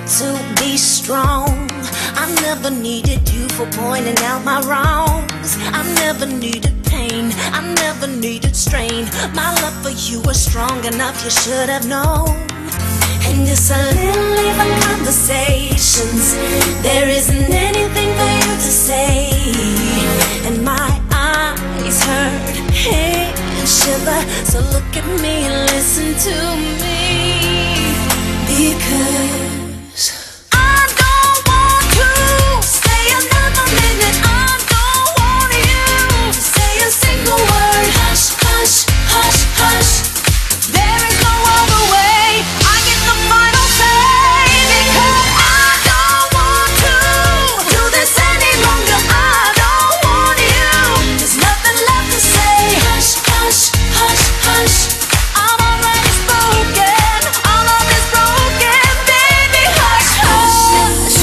to be strong. I never needed you for pointing out my wrongs. I never needed pain, I never needed strain. My love for you was strong enough, you should have known. And just a little even conversations, there isn't anything for you to say. And my eyes hurt, hands shiver, so look at me and listen to me. Because I don't want to stay another minute. I don't want you to say a single word. Hush, hush, hush, hush. There is no other way. I get the final say. Because I don't want to do this any longer. I don't want you. There's nothing left to say. Hush, hush, hush, hush. I'm already spoken. Our love is broken, baby. Hush, hush.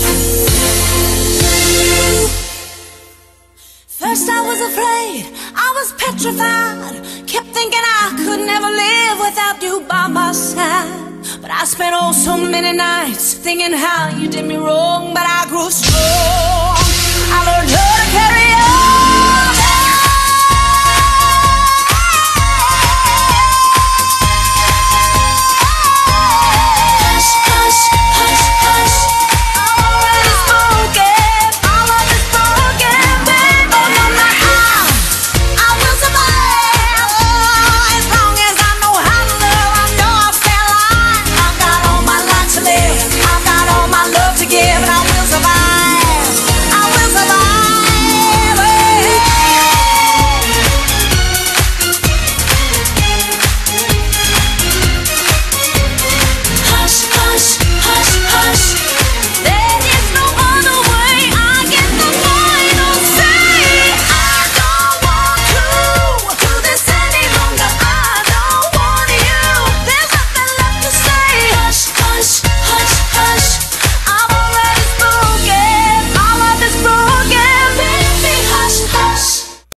First I was afraid, I was petrified. Kept thinking I could never live without you by my side. But I spent oh so many nights thinking how you did me wrong. But I grew strong.